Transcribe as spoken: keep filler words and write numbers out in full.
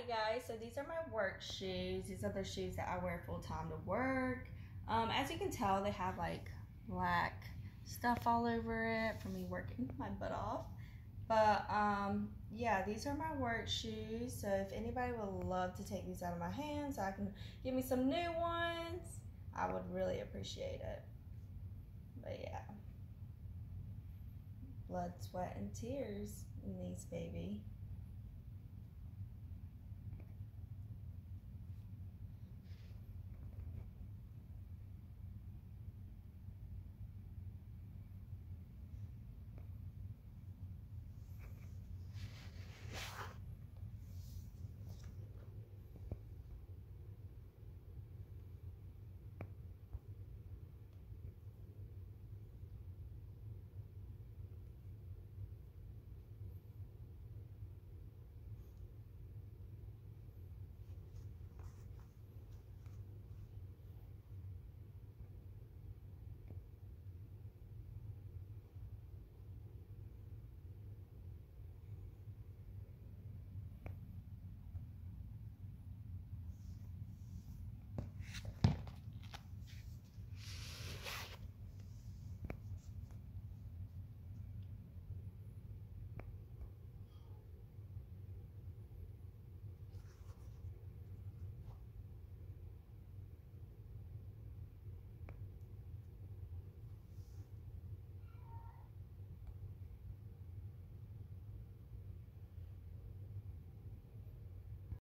guys, so these are my work shoes. These are the shoes that I wear full time to work. Um, as you can tell, they have like black stuff all over it from me working my butt off. But um, yeah, these are my work shoes. So if anybody would love to take these out of my hands, so I can give me some new ones, I would really appreciate it. But yeah, blood, sweat, and tears in these, baby.